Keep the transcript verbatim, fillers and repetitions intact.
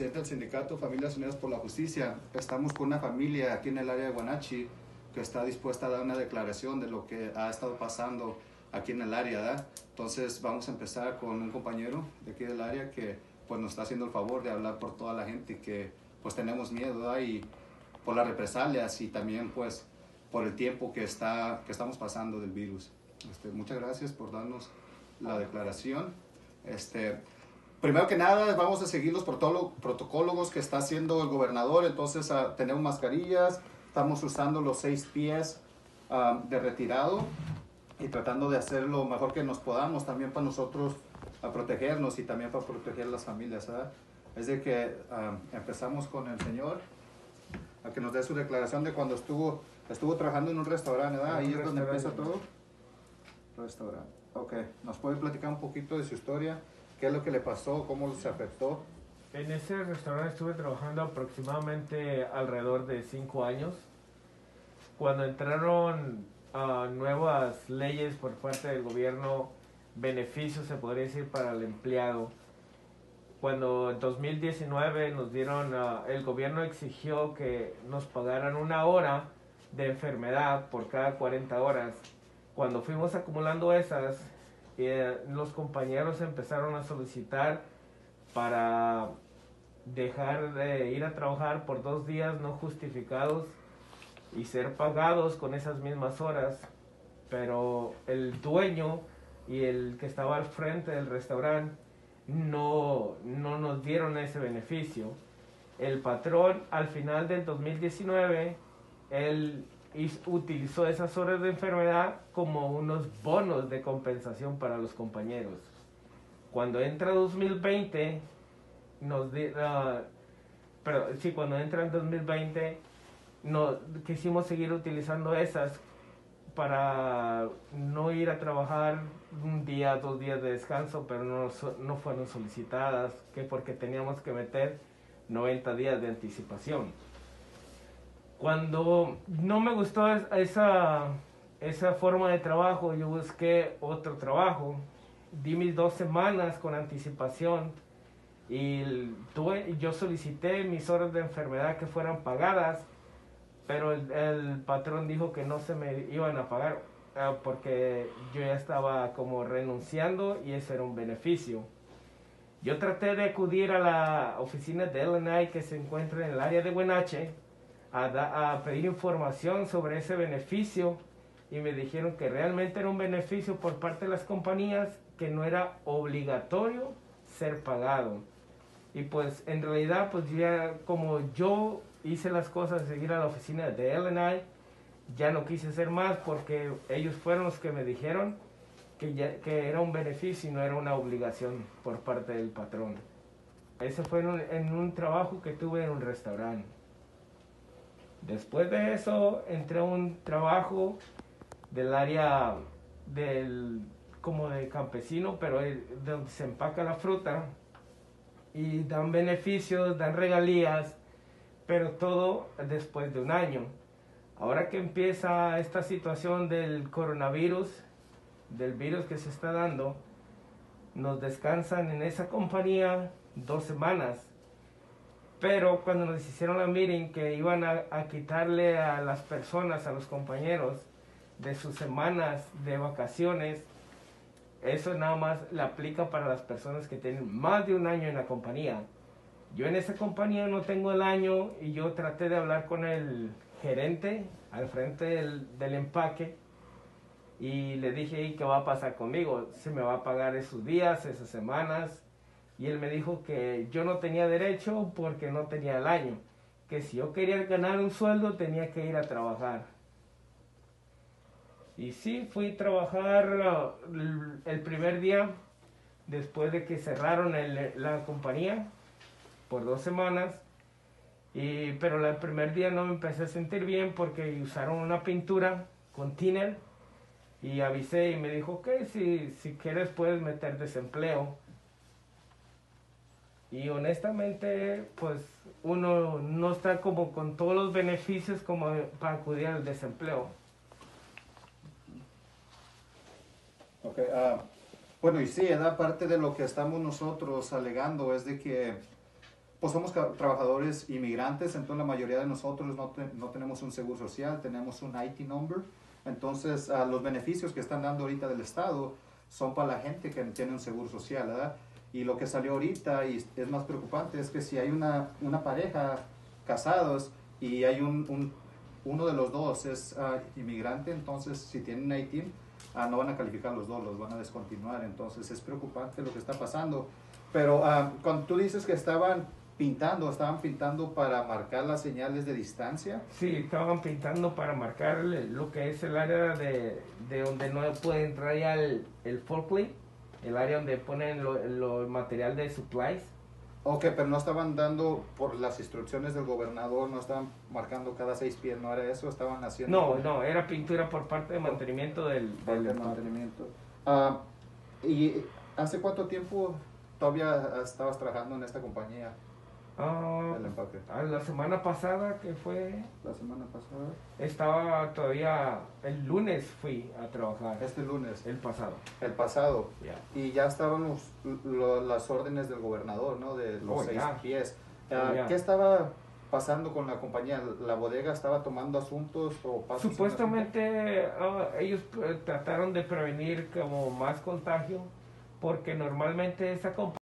Presidente del sindicato Familias Unidas por la Justicia. Estamos con una familia aquí en el área de Wenatchee que está dispuesta a dar una declaración de lo que ha estado pasando aquí en el área, ¿verdad? Entonces vamos a empezar con un compañero de aquí del área que pues nos está haciendo el favor de hablar por toda la gente que pues tenemos miedo, ¿verdad? Y por las represalias y también pues por el tiempo que, está, que estamos pasando del virus. Este, muchas gracias por darnos la declaración. Este, primero que nada vamos a seguir los protocolos que está haciendo el gobernador, entonces uh, tenemos mascarillas, estamos usando los seis pies uh, de retirado y tratando de hacer lo mejor que nos podamos también para nosotros a protegernos y también para proteger las familias, ¿verdad? Es de que um, empezamos con el señor a que nos dé su declaración de cuando estuvo estuvo trabajando en un restaurante, ¿verdad? Ahí es donde empieza todo. Restaurante. Ok, ¿nos puede platicar un poquito de su historia? ¿Qué es lo que le pasó? ¿Cómo se afectó? En ese restaurante estuve trabajando aproximadamente alrededor de cinco años. Cuando entraron uh, nuevas leyes por parte del gobierno, beneficios se podría decir para el empleado. Cuando en dos mil diecinueve nos dieron, uh, el gobierno exigió que nos pagaran una hora de enfermedad por cada cuarenta horas. Cuando fuimos acumulando esas, eh, los compañeros empezaron a solicitar para dejar de ir a trabajar por dos días no justificados y ser pagados con esas mismas horas, pero el dueño y el que estaba al frente del restaurante no, no nos dieron ese beneficio. El patrón al final del dos mil diecinueve, él utilizó esas horas de enfermedad como unos bonos de compensación para los compañeros. Cuando entra dos mil veinte, nos di, uh, pero sí, cuando entra en dos mil veinte, no, quisimos seguir utilizando esas para no ir a trabajar un día, dos días de descanso, pero no, no fueron solicitadas, que porque teníamos que meter noventa días de anticipación. Cuando no me gustó esa, esa forma de trabajo, yo busqué otro trabajo. Di mis dos semanas con anticipación y tuve, yo solicité mis horas de enfermedad que fueran pagadas, pero el, el patrón dijo que no se me iban a pagar uh, porque yo ya estaba como renunciando y ese era un beneficio. Yo traté de acudir a la oficina de L N I que se encuentra en el área de Wenatchee a, da, a pedir información sobre ese beneficio y me dijeron que realmente era un beneficio por parte de las compañías, que no era obligatorio ser pagado. Y pues en realidad pues ya como yo hice las cosas de ir a la oficina de L N I, ya no quise hacer más porque ellos fueron los que me dijeron que, ya, que era un beneficio y no era una obligación por parte del patrón. Ese fue en un, en un trabajo que tuve en un restaurante. Después de eso entré a un trabajo del área del, como de campesino, pero donde se empaca la fruta y dan beneficios, dan regalías, pero todo después de un año. Ahora que empieza esta situación del coronavirus, del virus que se está dando, nos descansan en esa compañía dos semanas. Pero cuando nos hicieron la meeting que iban a, a quitarle a las personas, a los compañeros, de sus semanas de vacaciones, eso nada más le aplica para las personas que tienen más de un año en la compañía. Yo en esa compañía no tengo el año y yo traté de hablar con el gerente al frente del, del empaque y le dije, ¿y qué va a pasar conmigo? ¿Se me va a pagar esos días, esas semanas? Y él me dijo que yo no tenía derecho porque no tenía el año, que si yo quería ganar un sueldo tenía que ir a trabajar. Y sí, fui a trabajar uh, el primer día después de que cerraron el, la compañía por dos semanas, y, pero el primer día no me empecé a sentir bien porque usaron una pintura con thinner y avisé y me dijo, ok, si, si quieres puedes meter desempleo. Y honestamente, pues uno no está como con todos los beneficios como para acudir al desempleo. Ok, uh, bueno, y sí, ¿verdad? Parte de lo que estamos nosotros alegando es de que pues somos ca- trabajadores inmigrantes, entonces la mayoría de nosotros no, te- no tenemos un seguro social, tenemos un I T number. Entonces, ah, los beneficios que están dando ahorita del Estado son para la gente que tiene un seguro social, ¿verdad? Y lo que salió ahorita y es más preocupante es que si hay una, una pareja casados y hay un, un- uno de los dos es ah, inmigrante, entonces si tienen I T, ah, no van a calificar los dos, los van a descontinuar. Entonces es preocupante lo que está pasando. Pero ah, cuando tú dices que estaban pintando, estaban pintando para marcar las señales de distancia. Sí, estaban pintando para marcar el- lo que es el área de, de donde no puede entrar ya el, el forklift, el área donde ponen lo, lo- el material de supplies. Ok, pero no estaban dando por las instrucciones del gobernador, no estaban marcando cada seis pies, ¿no era eso? Estaban haciendo... No, como- no, era pintura por parte de mantenimiento del, Parte del de mantenimiento. Ah, ¿y hace cuánto tiempo todavía estabas trabajando en esta compañía, Ah, el empaque? a la semana pasada que fue, La semana pasada. estaba todavía, el lunes fui a trabajar, Este lunes, el pasado. el pasado. Ya. Y ya estaban los- lo- las órdenes del gobernador, ¿no? De los Oh, seis ya. pies. Oh, Ah, ya. ¿Qué estaba pasando con la compañía? ¿La bodega estaba tomando asuntos o pasos? en la Supuestamente ah, ellos eh, trataron de prevenir como más contagio porque normalmente esa compañía